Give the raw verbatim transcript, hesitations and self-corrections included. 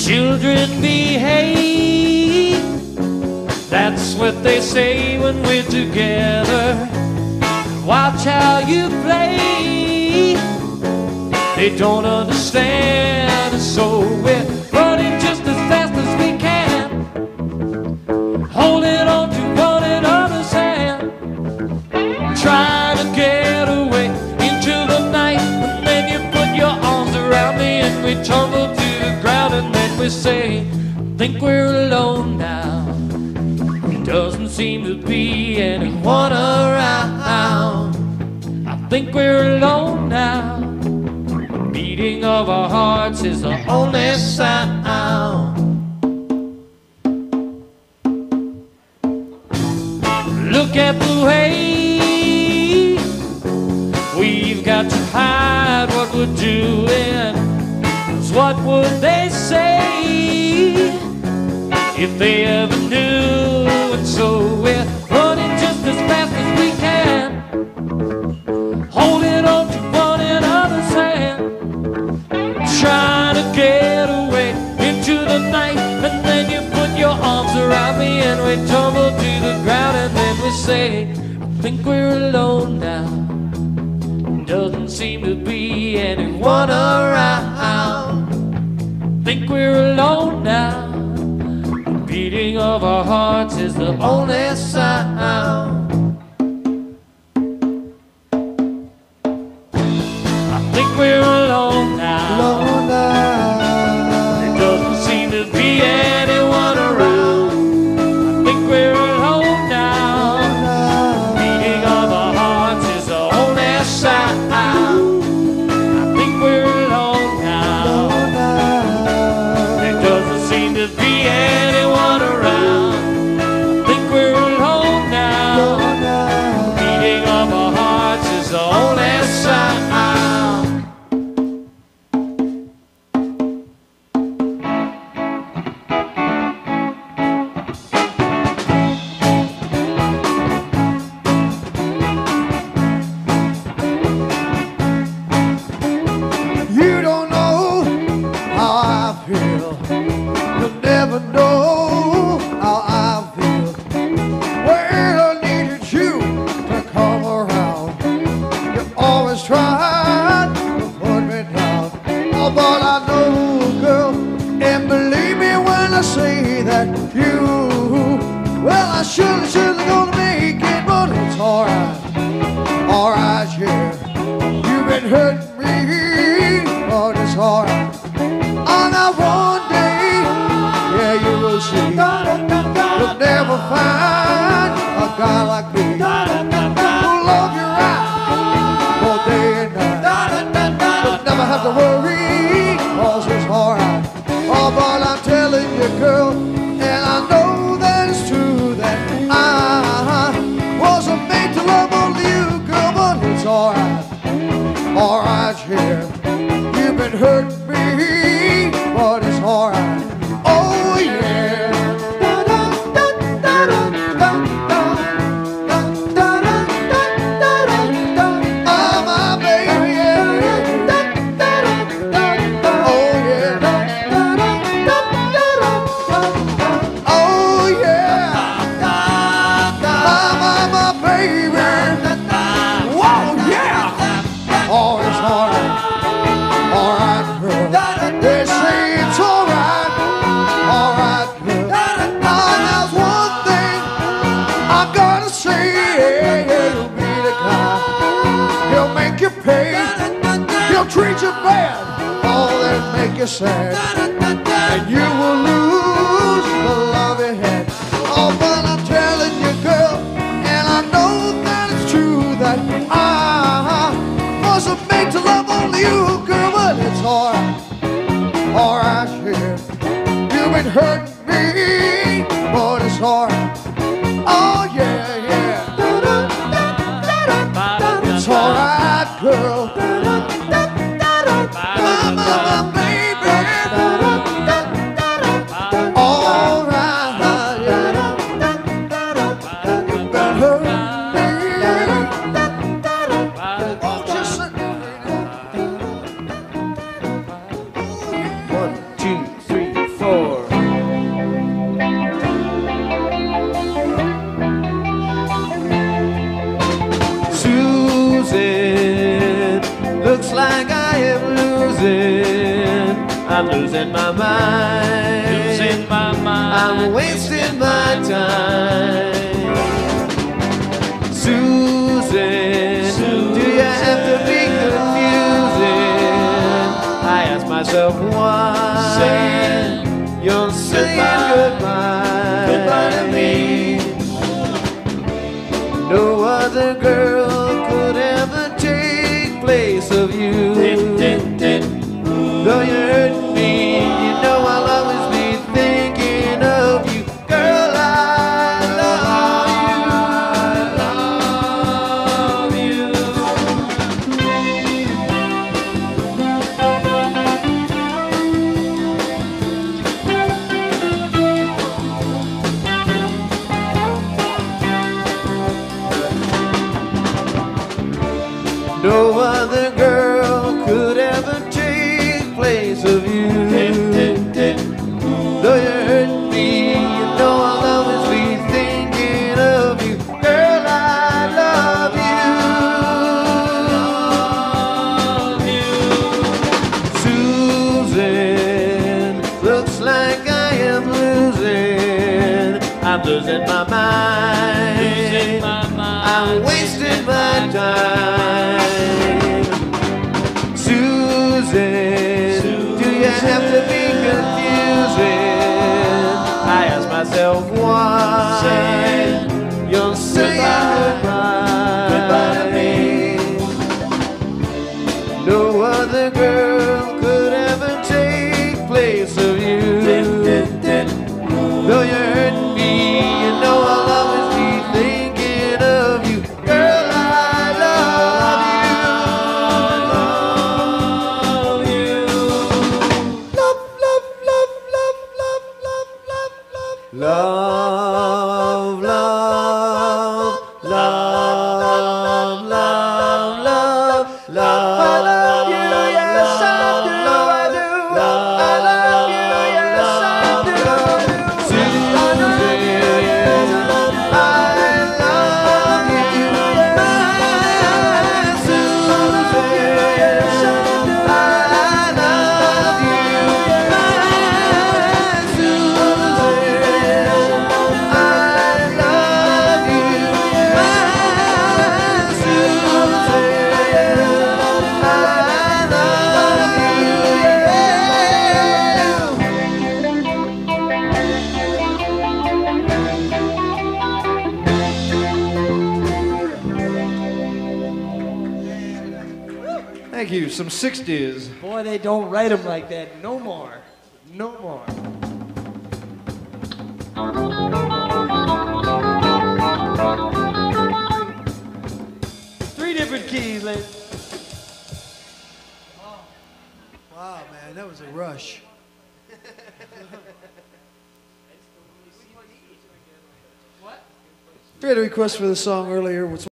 Children behave, that's what they say when we're together. Watch how you play, they don't understand. So we're running just as fast as we can, holding on to one another's hand, trying to get away into the night. And then you put your arms around me and we tumble to the ground. And then we say, I think we're alone now. Doesn't seem to be anyone around. I think we're alone now. The beating of our hearts is the only sound. Look at the way we've got to hide what we're doing. 'Cause what would they say if they ever knew? And so we're running just as fast as we can, holding on to one another's hand, trying to get away into the night. And then you put your arms around me and we tumble to the ground. And then we say, I think we're alone now. Doesn't seem to be anyone around. I think we're alone now. Beating of our hearts is the only sound. I think we're alone now. Alone now. There doesn't seem to be anyone around. I think we're alone now. Beating of our hearts is the only sound. I think we're alone now. There doesn't seem to be anyone around. I think we're alone now. Beating of our hearts is the only sound. You don't know how I feel. You'll never know how I feel. When I needed you to come around, you always tried to put me down. Oh, but I know, girl, and believe me when I say that you, well, I surely, surely gonna make it, but it's alright, alright, yeah. You've been hurting me, but it's alright. On that one day, yeah, you will see, you'll never find a guy like me who'll love you right all day and night. You'll never have to worry, 'cause it's alright. Oh, but I'm telling you, girl, and I know that it's true, that I wasn't made to love only you, girl, but it's alright, alright, yeah. You've been hurting me, but it's alright. Oh yeah. Oh my baby, yeah. Oh yeah. Oh yeah. My, my, my baby. Whoa, yeah. Oh, it's alright. Alright, girl. They say it's alright. Alright, girl. Now there's one thing I gotta say. Yeah, yeah, you'll be the guy. He'll make you pay. He'll treat you bad. Oh, they'll make you sad. And you will lose the love you had. Oh, but I'm telling you, girl, and I know that it's true, that I wasn't made to love only you, girl, but it's alright, alright, yeah. You've been hurting me, but it's alright. Oh yeah, yeah. It's alright, girl. My, my, my baby. Alright, yeah. You've been hurting me. Oh, just one, two, three, four. wasted. Looks like I am losing. I'm losing my mind. Losing my mind. I'm wasting my time. Susan, Susan, do you have to be confusing? I ask myself why. Saying, you're saying goodbye, goodbye to me. No other girl could ever take place of you. Did, did, did. Though you hurt me, you know I'll always be thinking of you. Girl, I love you. I love you. No other girl could ever take place of you. Though you hurt me, you know I'll always be thinking of you. Girl, I love you. Susan, looks like I am losing. I'm losing my mind. Losing my mind. I'm wasting my time. Susan, do you have to be confusing? I ask myself why. Saying, you're saying goodbye, goodbye to me. No other girl could ever take place of you. Though you hurt me, you know I'll always be thinking of you. Girl, I love you. Love, love, love, love, love, love, love, love. Love, love, love, love, love, love. I love you, yes I do, I do. I love you, yes I do. Susan, I love you, my Susan. I love you, my Susan. I love you, my Susan. I love you, yeah. Thank you. Some sixties. Boy, they don't write them like that no more. No more. Three different keys, ladies. Wow, man, that was a rush. We had a request for the song earlier.